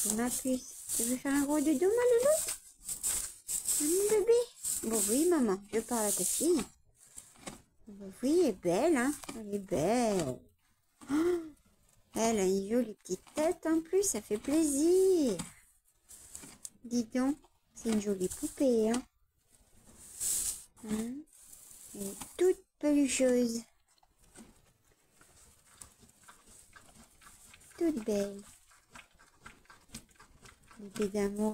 Ma puce, tu veux faire un gros dodo, ma loulou? Mon bébé? Bon oui, maman, je parle à ta fille. Bon, oui, elle est belle, hein? Elle est belle. Oh, elle a une jolie petite tête en plus, ça fait plaisir. Dis donc, c'est une jolie poupée, hein? Elle est toute pelucheuse. Toute belle. Bébé d'amour.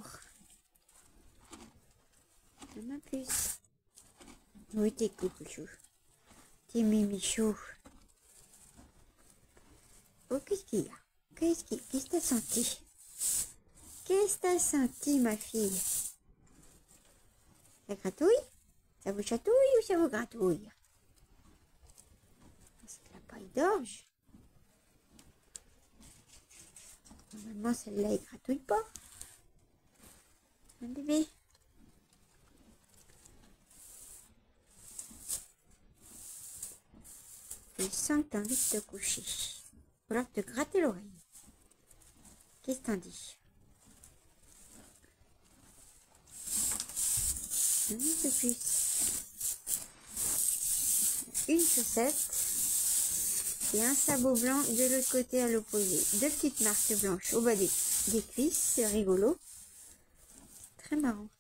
Ma puce. Oui, t'es coucou. T'es mimichou. Oh, qu'est-ce qu'il y a? Qu'est-ce que t'as senti? Qu'est-ce que t'as senti, ma fille? Ça gratouille? Ça vous chatouille ou ça vous gratouille? C'est de la paille d'orge. Normalement, celle-là, elle gratouille pas. Un bébé. Je sens que t'as envie de te coucher. Ou alors te gratter l'oreille. Qu'est-ce que t'en dis? Un peu plus. Une chaussette. Et un sabot blanc de l'autre côté à l'opposé. Deux petites marques blanches au bas des cuisses. C'est rigolo. Très marrant.